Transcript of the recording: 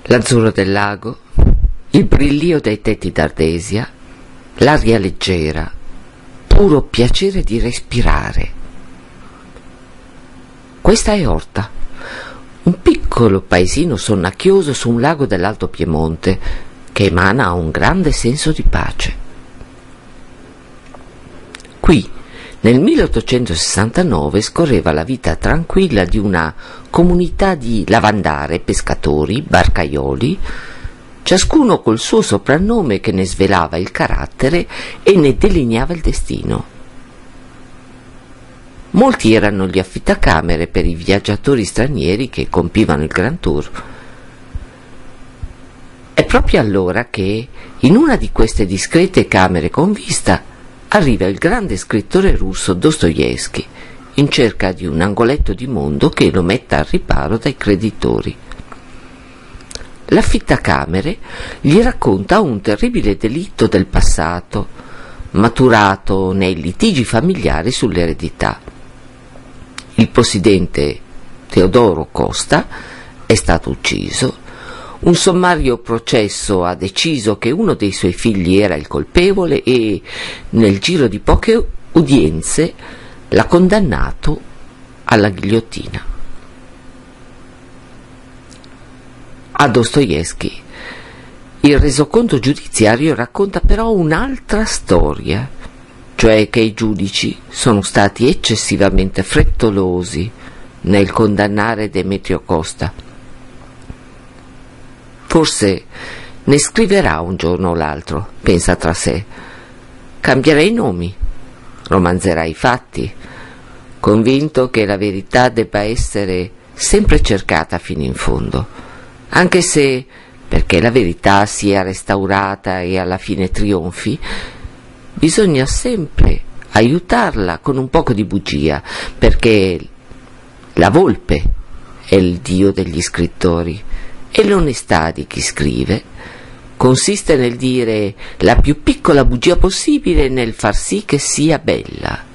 l'azzurro del lago, il brillio dei tetti d'ardesia, l'aria leggera, puro piacere di respirare. Questa è Orta, un piccolo paesino sonnacchioso su un lago dell'Alto Piemonte che emana un grande senso di pace. Qui, nel 1869, scorreva la vita tranquilla di una comunità di lavandare, pescatori, barcaioli, ciascuno col suo soprannome che ne svelava il carattere e ne delineava il destino. Molti erano gli affittacamere per i viaggiatori stranieri che compivano il Grand Tour. È proprio allora che, in una di queste discrete camere con vista, arriva il grande scrittore russo Dostoevskij in cerca di un angoletto di mondo che lo metta al riparo dai creditori. L'affittacamere gli racconta un terribile delitto del passato, maturato nei litigi familiari sull'eredità. Il possidente Teodoro Costa è stato ucciso. Un sommario processo ha deciso che uno dei suoi figli era il colpevole e, nel giro di poche udienze, l'ha condannato alla ghigliottina. A Dostoevskij il resoconto giudiziario racconta però un'altra storia, cioè che i giudici sono stati eccessivamente frettolosi nel condannare Demetrio Costa. Forse ne scriverà un giorno o l'altro, pensa tra sé. Cambierà i nomi, romanzerà i fatti, convinto che la verità debba essere sempre cercata fino in fondo, anche se, perché la verità sia restaurata e alla fine trionfi, bisogna sempre aiutarla con un poco di bugia, perché la volpe è il dio degli scrittori e l'onestà di chi scrive consiste nel dire la più piccola bugia possibile e nel far sì che sia bella.